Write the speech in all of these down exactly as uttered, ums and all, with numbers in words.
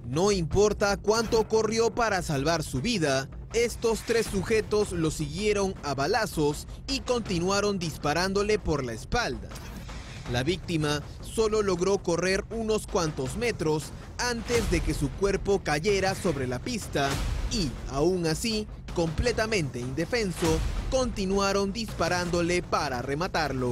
No importa cuánto corrió para salvar su vida, estos tres sujetos lo siguieron a balazos y continuaron disparándole por la espalda. La víctima solo logró correr unos cuantos metros antes de que su cuerpo cayera sobre la pista y, aún así, completamente indefenso, continuaron disparándole para rematarlo.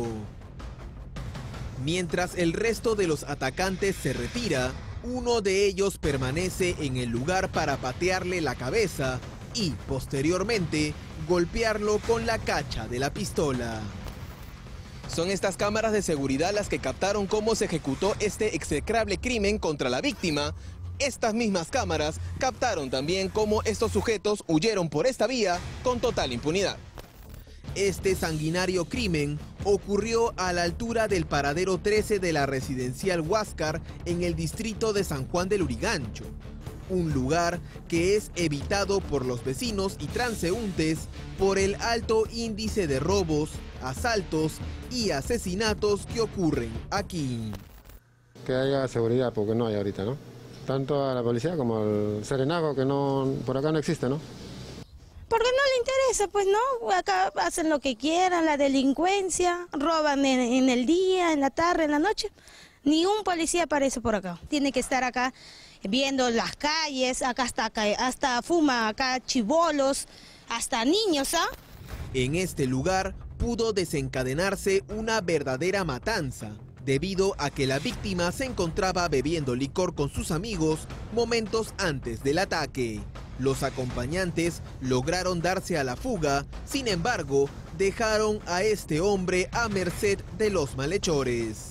Mientras el resto de los atacantes se retira, uno de ellos permanece en el lugar para patearle la cabeza y, posteriormente, golpearlo con la cacha de la pistola. Son estas cámaras de seguridad las que captaron cómo se ejecutó este execrable crimen contra la víctima. Estas mismas cámaras captaron también cómo estos sujetos huyeron por esta vía con total impunidad. Este sanguinario crimen ocurrió a la altura del paradero trece de la residencial Huáscar en el distrito de San Juan del Lurigancho, un lugar que es evitado por los vecinos y transeúntes por el alto índice de robos, asaltos y asesinatos que ocurren aquí. Que haya seguridad, porque no hay ahorita, ¿no? Tanto a la policía como al serenazgo, que no, por acá no existe, ¿no? Porque no le interesa, pues no, acá hacen lo que quieran, la delincuencia, roban en, en el día, en la tarde, en la noche. Ni un policía aparece por acá. Tiene que estar acá viendo las calles, acá hasta, hasta fuma, acá chibolos, hasta niños, ¿ah? En este lugar pudo desencadenarse una verdadera matanza, debido a que la víctima se encontraba bebiendo licor con sus amigos momentos antes del ataque. Los acompañantes lograron darse a la fuga, sin embargo, dejaron a este hombre a merced de los malhechores.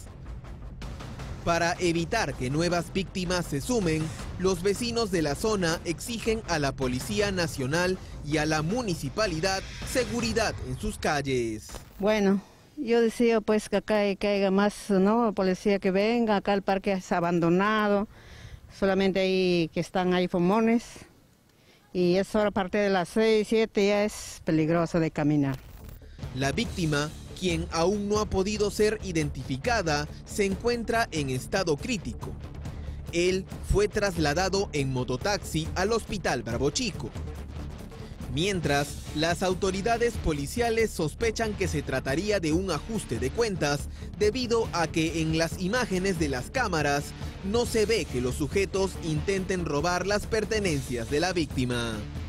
Para evitar que nuevas víctimas se sumen, los vecinos de la zona exigen a la Policía Nacional y a la municipalidad seguridad en sus calles. Bueno, yo deseo pues que acá que haya más, ¿no?, policía que venga. Acá el parque es abandonado, solamente ahí que están ahí fumones. Y eso a partir de las seis, siete ya es peligroso de caminar. La víctima, quien aún no ha podido ser identificada, se encuentra en estado crítico. Él fue trasladado en mototaxi al Hospital Bravo Chico. Mientras, las autoridades policiales sospechan que se trataría de un ajuste de cuentas debido a que en las imágenes de las cámaras no se ve que los sujetos intenten robar las pertenencias de la víctima.